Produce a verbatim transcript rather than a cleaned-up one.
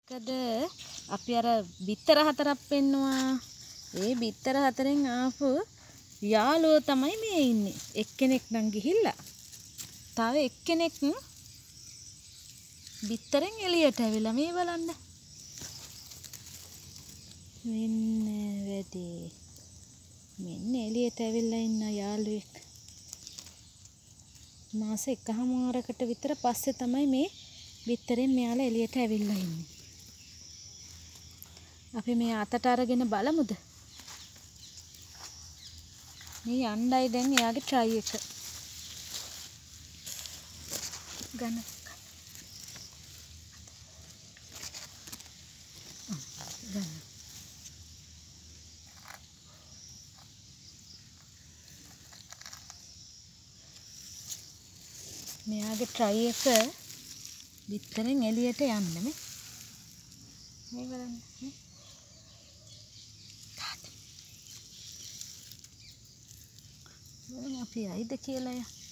දැක්කද අපි අර බිත්තර හතරක් පෙන්නවා. ඒ බිත්තර හතරෙන් ආපු යාළුවෝ තමයි මේ ඉන්නේ. එක්කෙනෙක් නම් ගිහිල්ලා. තව එක්කෙනෙක් බිත්තරෙන් එළියට ඇවිල්ලා මේ බලන්න. මෙන්න වැඩේ. මෙන්න එළියට ඇවිල්ලා ඉන්න යාළුවෙක්. මාස එකහමාරකට විතර පස්සේ තමයි මේ බිත්තරෙන් මෙයාලා එළියට ඇවිල්ලා ඉන්නේ. අපි මේ අතට අරගෙන බලමුද? මේ යණ්ඩයි දැන් එයාගේ try එක. ගන්න. ගන්න. මෙයාගේ try එක බිත්තරෙන් එළියට යන්න මේ. මේ බලන්න. තාත්තා. මොන අපි ඇයිද කියලා යා.